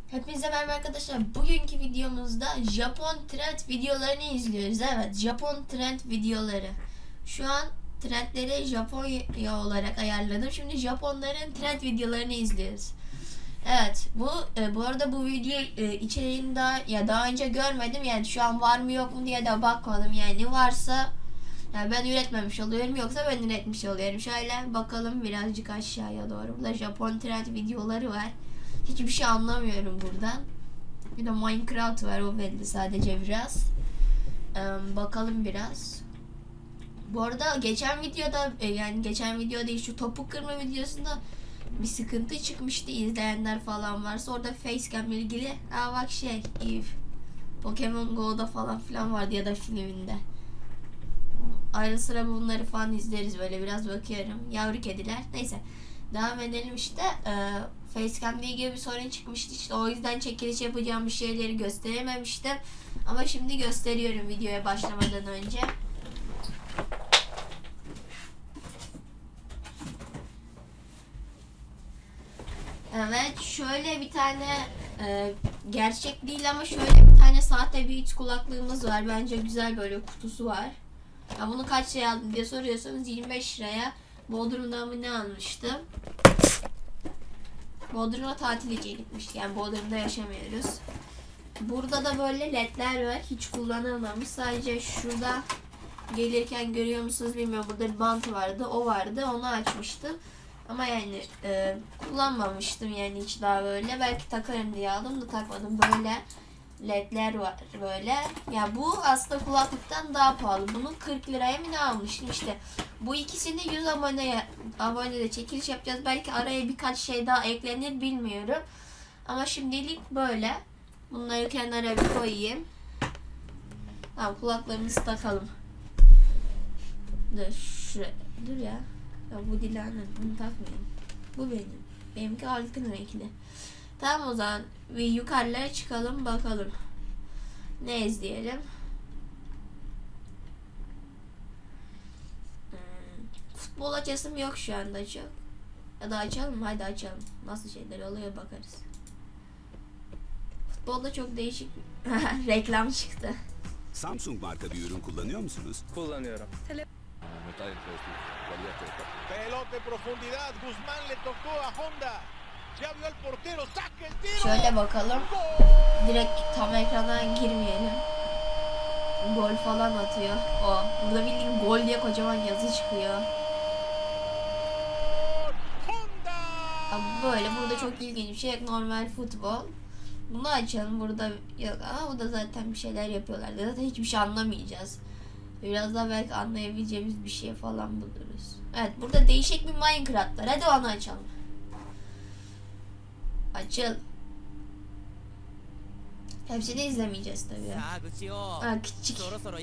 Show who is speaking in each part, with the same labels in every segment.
Speaker 1: Hepinize merhaba arkadaşlar. Bugünkü videomuzda Japon trend videolarını izliyoruz. Evet, Japon trend videoları. Şu an trendleri Japonya olarak ayarladım. Şimdi Japonların trend videolarını izliyoruz. Evet, bu arada bu video içeriğini daha önce görmedim. Yani şu an var mı yok mu diye de bakmadım. Yani varsa yani ben üretmemiş oluyorum, yoksa ben üretmiş oluyorum. Şöyle bakalım birazcık aşağıya doğru. Burada Japon trend videoları var. Hiçbir şey anlamıyorum buradan. Bir de Minecraft var, o belli sadece biraz. Bakalım biraz. Bu arada geçen videoda yani geçen video değil, şu topuk kırma videosunda bir sıkıntı çıkmıştı, izleyenler falan varsa. Orada facecam ile ilgili bak Pokemon Go'da falan filan vardı ya da filminde. Ayrı sıra bunları falan izleriz, böyle biraz bakıyorum. Yavru kediler. Neyse. Devam edelim işte. Facecam'da ilgili bir sorun çıkmıştı, işte o yüzden çekiliş yapacağım bir şeyleri gösterememiştim. Ama şimdi gösteriyorum videoya başlamadan önce. Evet, şöyle bir tane gerçek değil ama şöyle bir tane sahte Beats kulaklığımız var. Bence güzel, böyle kutusu var. Ya bunu kaç liraya aldım diye soruyorsanız 25 liraya Bodrum'dan mı ne almıştım. Bodrum'a tatil için gitmiştik. Yani Bodrum'da yaşamıyoruz. Burada da böyle ledler var. Hiç kullanılmamış. Sadece şurada gelirken görüyor musunuz bilmiyorum. Burada bir bant vardı. O vardı. Onu açmıştım. Ama yani kullanmamıştım yani hiç daha böyle. Belki takarım diye aldım da takmadım. Böyle ledler var böyle. Ya bu aslında kulaklıktan daha pahalı. Bunu 40 liraya mı ne almıştım işte. Bu ikisini 100 abonede çekiliş yapacağız. Belki araya birkaç şey daha eklenir, bilmiyorum. Ama şimdilik böyle. Bunları kenara bir koyayım. Tamam, kulaklarımızı takalım. Dur şuraya. Dur ya. Bu Dilan'ın. Bunu takmayayım. Bu benim. Benimki altın renkli. Tamam, o zaman bir yukarılara çıkalım bakalım. Ne izleyelim? Futbol açasım yok şu anda çok. Ya da açalım mı? Haydi açalım. Nasıl şeyler oluyor bakarız. Futbolda çok değişik reklam çıktı.
Speaker 2: Samsung marka bir ürün kullanıyor musunuz?
Speaker 3: Kullanıyorum.
Speaker 4: Pelota en profundidad, Guzmán le tocó a Honda. Ya vio el portero, saca el tiro.
Speaker 1: Şöyle bakalım. Direkt tam ekrana girmeyelim. Gol falan atıyor. Burada bildiğin gol diye kocaman yazı çıkıyor. Böyle burada çok ilginç bir şey. Normal futbol. Bunu açalım, burada yok ama bu da zaten bir şeyler yapıyorlar. Zaten hiçbir şey anlamayacağız. Biraz daha belki anlayabileceğimiz bir şey falan buluruz. Evet, burada değişik bir Minecraft var. Hadi onu açalım. Açıl. Hepsini izlemeyeceğiz tabii. Küçük.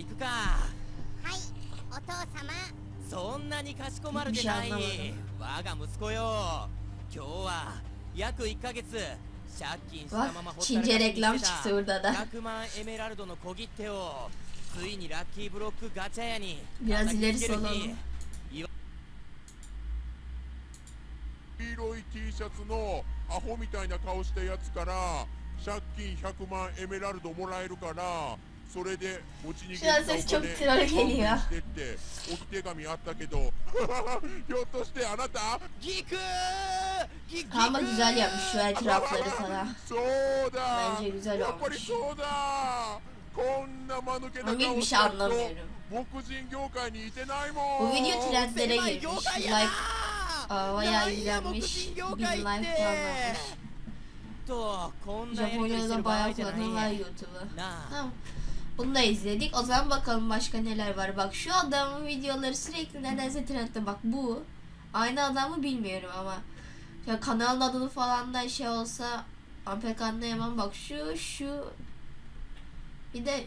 Speaker 5: そんなにかしこまるでない。我が息子よ。今日は約1ヶ月借金したままほったらかしにしてた100万エメラルドの小切手をついにラッキーブロックガチャ屋に
Speaker 1: biraz ileri salalım.
Speaker 6: 黄色い T シャツのアホみたいな顔したやつから借金100万エメラルドもらえるからそれで持ち逃げしたお金してって置き手紙あったけどひょっとしてあなた
Speaker 5: ギク
Speaker 1: Ama güzel yapmış şu etrafları falan.
Speaker 6: そうだ
Speaker 1: Bence güzel
Speaker 6: やっぱり
Speaker 1: olmuş.
Speaker 6: そうだこんな間抜けな
Speaker 1: Ama
Speaker 6: 顔
Speaker 1: hiçbir
Speaker 6: し
Speaker 1: şey
Speaker 6: た人
Speaker 1: anlamıyorum.
Speaker 6: 牧人業界にいてないも
Speaker 1: Bu
Speaker 6: ん
Speaker 1: video trendlere girmiş. Like bayağı izlenmiş. 1000 like falan almış.
Speaker 5: とこんなやりとりす
Speaker 1: Japonya'da
Speaker 5: る場
Speaker 1: bayağı
Speaker 5: 合じゃない
Speaker 1: kullanıyorlar YouTube'u.
Speaker 5: なあ
Speaker 1: Tamam. Bunu da izledik. O zaman bakalım başka neler var. Bak şu adamın videoları sürekli nedense trendde. Bak bu. Aynı adamı bilmiyorum ama. Ya kanalın adını falan da şey olsa pek anlayamam. Bak şu. Bir de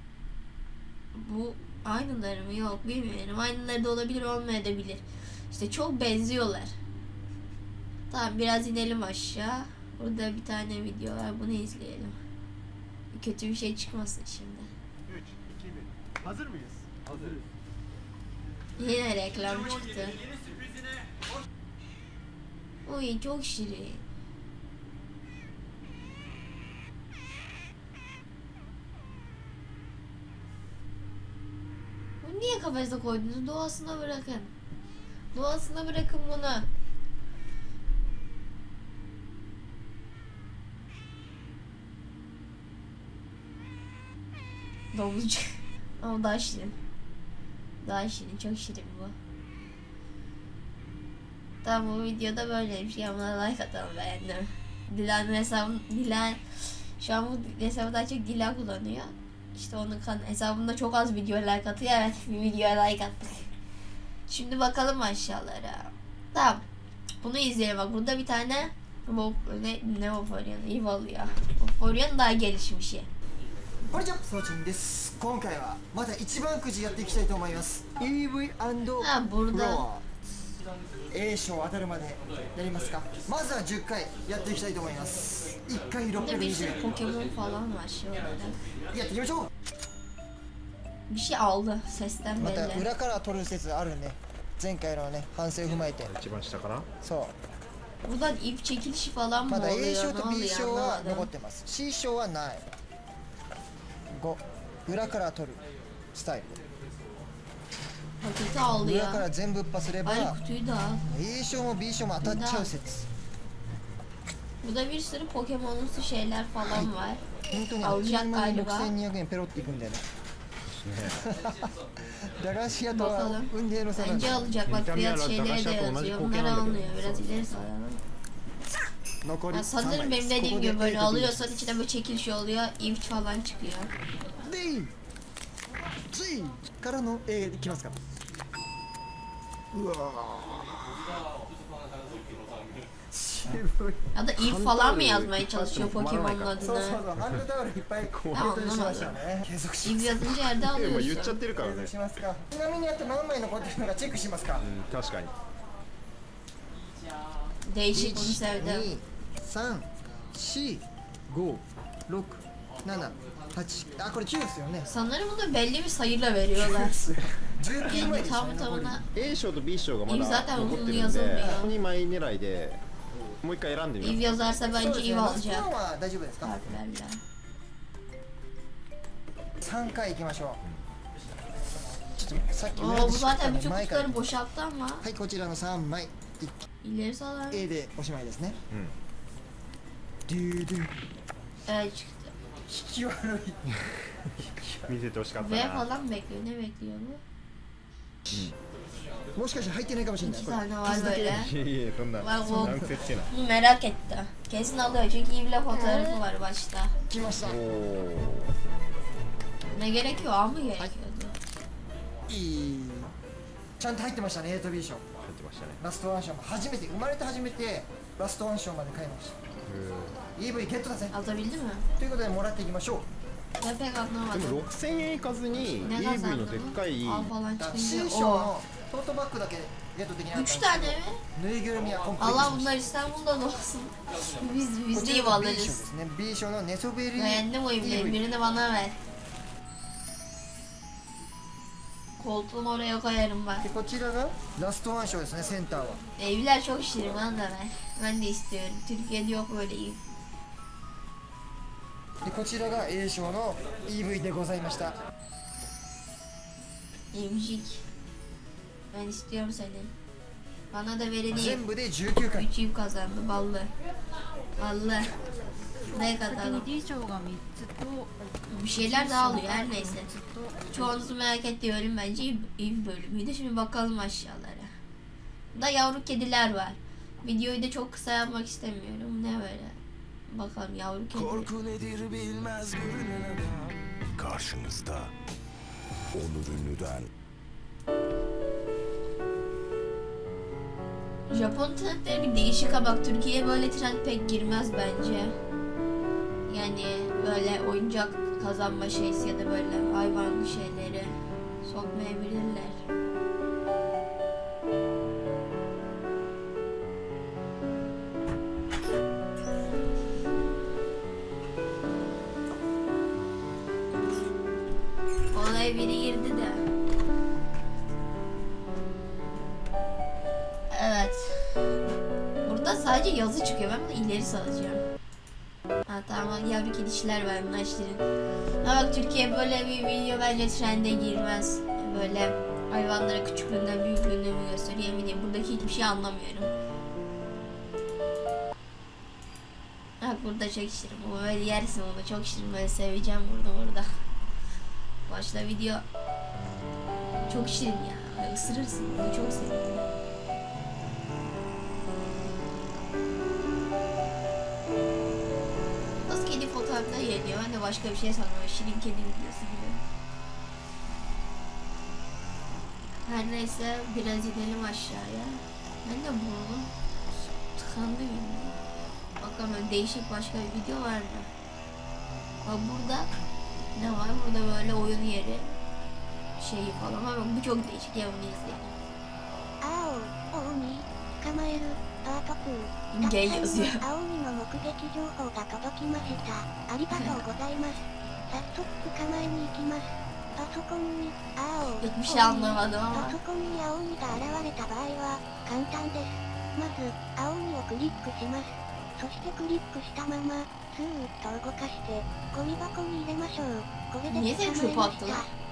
Speaker 1: bu aynıları mı? Yok, bilmiyorum. Aynıları da olabilir, olmayabilir. İşte çok benziyorlar. Tamam, biraz inelim aşağı. Burada bir tane video var. Bunu izleyelim. Kötü bir şey çıkmasın şimdi.
Speaker 3: 3, 2, 1. Hazır mıyız? Hazırız.
Speaker 1: Yine reklam çıktı. Uy, çok şirin. niye kafese koydunuz? Doğasına bırakın. Doğasına bırakın bunu. Domuzcuk. Ama daha şirin. Daha şirin. Çok şirin bu. Tamam, bu videoda böyleymiş. Ya buna like atalım, beğendim. Dilan hesabı, Dilan şu an bu hesabı daha çok Dilan kullanıyor. İşte onun hesabında çok az video like atıyor. Evet, bir videoya like attık. Şimdi bakalım aşağılara. Tamam. Bunu izleyelim. Bak burada bir tane ne Vaporeon? Evil ya. Vaporeon daha gelişmişi.
Speaker 7: こんにちは、ソーチンです。今回はまた一番くじやっていきたいと思います。EV&
Speaker 1: あ、ボルダー。
Speaker 7: A 賞当たるまでやりますか。まずは10回やっていきたいと思います。1回
Speaker 1: Burada bir sürü
Speaker 7: 620
Speaker 1: Pokemon falan var şey olarak.
Speaker 7: やっていきましょう。
Speaker 1: Bir şey aldı. Sesten
Speaker 7: また
Speaker 1: belli.
Speaker 7: 裏から取る説あるんで、前回のね反省を踏まえて。
Speaker 3: 一番下かな。
Speaker 7: そ
Speaker 1: Buradan ip çekilişi falan
Speaker 7: う。
Speaker 1: mı
Speaker 7: まだ A
Speaker 1: oluyor?
Speaker 7: 賞
Speaker 1: Ne
Speaker 7: と B
Speaker 1: oluyor
Speaker 7: 賞は残っ
Speaker 1: anlamadım.
Speaker 7: てます。C 賞はない。5、裏から取るスタイル。
Speaker 1: Paketi aldı
Speaker 7: 裏から
Speaker 1: ya.
Speaker 7: 全部パスれば
Speaker 1: Aynı kutuyu da al.
Speaker 7: A 賞も B 賞も当たっちゃう説。
Speaker 1: Burada bir sürü Pokemon'lusu şeyler falan var.
Speaker 7: 本当に
Speaker 1: Alacak
Speaker 7: 8万
Speaker 1: galiba.
Speaker 7: 6200円ペロっていくんだよね。駄菓子屋とは
Speaker 1: Bakalım.
Speaker 7: 運ゲーの差なんだ
Speaker 1: Bence alacak. Bak fiyat şeyleri de yazıyor. Bunları almıyor. Biraz ileri sayalım.
Speaker 7: 残り
Speaker 1: Ya
Speaker 7: 3
Speaker 1: sanırım
Speaker 7: 枚
Speaker 1: benim
Speaker 7: です。こ
Speaker 1: dediğim
Speaker 7: こで
Speaker 1: gibi böyle
Speaker 7: A と B
Speaker 1: alıyorsan içinde böyle çekiliş oluyor. İp falan çıkıyor.
Speaker 7: で G からの A いきますか。うわ渋い。
Speaker 1: Ya da ip falan mı yazmaya çalışıyor Pokemon'un
Speaker 7: そうそう
Speaker 1: adını?
Speaker 7: そうハンドタオルいっぱいゲットしましたね。継続しま
Speaker 1: İp
Speaker 7: す。
Speaker 1: yazınca yerde
Speaker 3: 言っちゃっ
Speaker 1: alıyorsun.
Speaker 3: てるからね
Speaker 7: 継続。しますか。ちなみにあと何枚残ってるのかチェックしますか。
Speaker 3: 確かに。
Speaker 1: Değişik, bunu sevdim.
Speaker 7: 2、3、4、5、6、7、8。あ、これ9ですよね。
Speaker 1: Sanırım bunu belli bir sayıyla veriyorlar.
Speaker 7: 19枚
Speaker 1: Yani
Speaker 7: でしたね。
Speaker 1: tam
Speaker 7: 残り
Speaker 1: tamına
Speaker 3: A 賞と B 賞がまだ
Speaker 1: zaten
Speaker 3: 残ってるん
Speaker 1: uzun
Speaker 3: で、
Speaker 1: yazılmıyor.
Speaker 3: 2枚狙いでもう一回選んでみ
Speaker 1: İp
Speaker 3: ます。
Speaker 1: yazarsa
Speaker 7: そう
Speaker 1: bence
Speaker 7: ですね
Speaker 1: İp
Speaker 7: ラストワン
Speaker 1: alacak.
Speaker 7: は大丈夫ですか。
Speaker 1: Harflerle.
Speaker 7: 3回いきましょう。ちょっとさっき
Speaker 1: Oo,
Speaker 7: 裏
Speaker 1: bu
Speaker 7: でしか
Speaker 1: zaten birçok
Speaker 7: 前から
Speaker 1: kutuları boşalttı ama.
Speaker 7: はい、こちらの3枚
Speaker 1: İleri salar.
Speaker 7: A でおしまいですね。
Speaker 3: うん。
Speaker 7: ドゥドゥ
Speaker 1: Evet çıktı.
Speaker 7: 引き悪い。
Speaker 3: 見せてほしかった
Speaker 1: V
Speaker 3: な。
Speaker 1: falan mı bekliyor? Ne bekliyor bu?
Speaker 7: もしかして入ってないかもしれない
Speaker 1: İki
Speaker 7: これ
Speaker 1: tane var
Speaker 7: 傷だけで
Speaker 1: böyle.
Speaker 3: いえいえ、そんな。
Speaker 1: Bak
Speaker 3: そん
Speaker 1: bu
Speaker 3: な癖つけない。
Speaker 1: bunu merak etti. Kesin alıyor çünkü İp'le fotoğrafı var başta.
Speaker 7: 来ました
Speaker 3: おお。
Speaker 1: Ne gerekiyor? A mı gerekiyordu?
Speaker 7: いいちゃんと入ってましたね A と B 賞
Speaker 3: 入ってましたね。
Speaker 7: ラストワン賞も初めて生まれて初めてラストワン賞まで買いました EV ゲットだぜ
Speaker 1: Atabildi mi?
Speaker 7: ということでもらっていきましょう
Speaker 1: Ben pek
Speaker 3: で
Speaker 1: anlamadım.
Speaker 3: も6000円いかずに
Speaker 1: Ne
Speaker 3: EV
Speaker 1: kazandı
Speaker 3: のでっかい
Speaker 1: A falan
Speaker 7: だから
Speaker 1: çıkınca.
Speaker 7: C 賞
Speaker 1: O.
Speaker 7: のトートバッグだけゲットできなかったんです
Speaker 1: 3
Speaker 7: けど
Speaker 1: tane mi?
Speaker 7: ぬいぐるみはコンプリート
Speaker 1: Allah
Speaker 7: しまし
Speaker 1: bunlar İstanbul'da da olsun. Biz
Speaker 7: たこ
Speaker 1: de
Speaker 7: ち
Speaker 1: iyi
Speaker 7: らが B 賞で
Speaker 1: alırız.
Speaker 7: すね B 賞の寝そべり
Speaker 1: Beğendim o ipleri.
Speaker 7: EV
Speaker 1: Birini bana ver. Koltuğun oraya koyarım ben.
Speaker 7: でこちらがラストワン賞ですねセンターは
Speaker 1: Evler çok şirin, bana da ver. Ben de istiyorum. Türkiye'de yok böyle ip.
Speaker 7: でこちらが A 賞の EV でございました
Speaker 1: İmcik. Ben istiyorum seni. Bana da verin ip.
Speaker 7: 全部で19回
Speaker 1: 3 ip kazandı. Ballı. Ballı. Ne kadar?
Speaker 8: 先に D 賞が3つと
Speaker 1: Bir şeyler daha alıyor her neyse. Çoğunuzu merak ediyorum bence ip bölümüydü. Şimdi bakalım aşağılara. Burada yavru kediler var. Videoyu da çok kısa yapmak istemiyorum. Ne böyle? Bakalım yavru kedi.
Speaker 9: Korku nedir bilmez görünen adam. Karşınızda Onur Ünlü'den.
Speaker 1: Japon trendleri bir değişik ama bak Türkiye'ye böyle trend pek girmez bence. Yani böyle oyuncak kazanma şeysi ya da böyle hayvanlı şeyleri sokmayabilirler. Olaya biri girdi de. Evet. Burada sadece yazı çıkıyor. Ben bunu ileri salacağım. Ha tamam, yavru kedişler var, bunlar şirin. Ha bak Türkiye böyle bir video bence trende girmez. Böyle Hayvanlara küçüklüğünden büyüklüğünü mü gösteriyor emin değilim. Buradaki hiçbir şey anlamıyorum. Bak burada çok şirin. Bu böyle yersin onu, çok şirin, böyle seveceğim burada. Başla video. Çok şirin ya. Isırırsın bunu, çok seviyorum. Nasıl kedi fotoğrafları geliyor? Ben de başka bir şey sanıyorum. Şirin kedi videosu gibi. Her neyse biraz inelim aşağıya. Ben de bunu tıkandı bilmiyorum. Bakalım böyle değişik başka bir video var mı? Bak burada ne var? Burada böyle oyun yeri şeyi falan ama bu çok değişik ya, bunu izleyelim. Gay yazıyor. Hiçbir şey anlamadım ama. Niye sen çöpe attılar?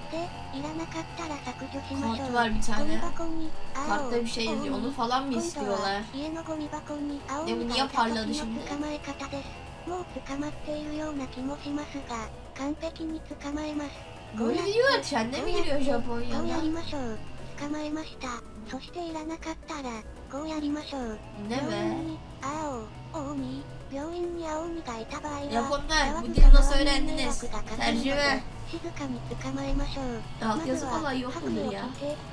Speaker 1: Kart var bir tane. Kartta bir şey yazıyor. Onu falan mı istiyorlar? Bu niye parladı şimdi? Böyle videolar trende mi giriyor Japonya'da? Ne be? Japonlar, bu dili nasıl öğrendiniz? Tercüme. Altyazı falan yok mudur ya?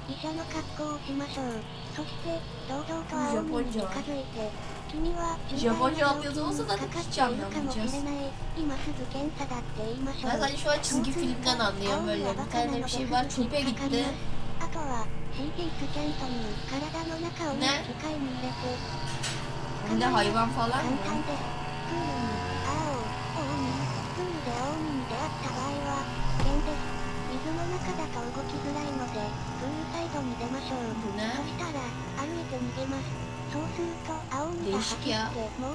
Speaker 1: Japonca var. Japonca altyazı olsa da hiç anlamayacağız. Ben sadece şu an çizgi filmden anlıyorum böyle. Bir tane bir şey var, çöpe gitti. Ne? Bir de hayvan falan mı? Bu ne? Değişik ya.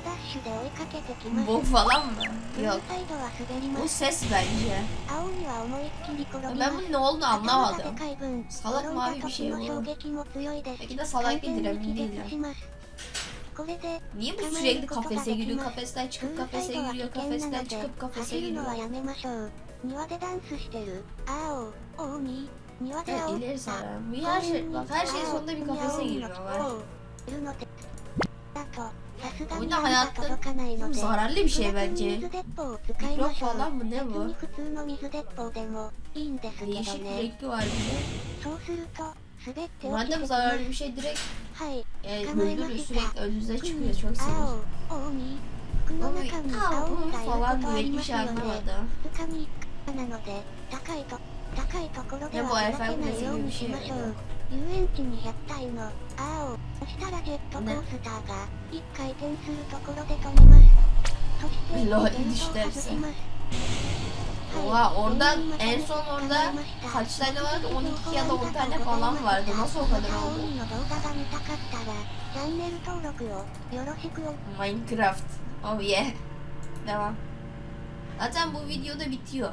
Speaker 1: Bu falan mı? Yok. Bu ses bence. Ben bunun ne olduğunu anlamadım. Salak mavi bir şey bu. Belki de salak bir emin değilim. Niye bu sürekli kafese giriyor, kafesten çıkıp kafese giriyor, kafesten çıkıp kafese giriyor? Evet, ileri sararım. Her şey, bak her şey sonunda bir kafese giriyorlar. Oyunda hayatta zararlı bir şey bence. Mikrop falan mı, ne bu? Değişik renkli var bir de. Madem zararlı bir şey direkt öldürür, sürekli önünüze çıkıyor, çok sinir. Ama falan böyle bir şey anlamadım. Ne bu efendim kulesi gibi bir şey yok. Ne? Lol düştü hepsi. Oha, oradan en son orada kaç tane vardı? 12 ya da 10 tane falan vardı. Nasıl o kadar oldu? Minecraft. Oh yeah. Devam. Zaten bu videoda bitiyor.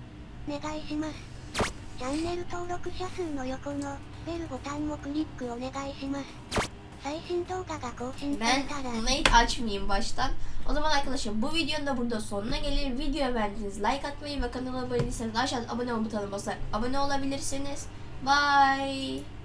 Speaker 1: Ben bunu hiç açmayayım baştan. O zaman arkadaşlar bu videonun da burada sonuna gelir. Videoya beğendiyseniz like atmayı ve kanala abone değilseniz aşağıda abone ol butonuna basarak abone olabilirsiniz. Bye.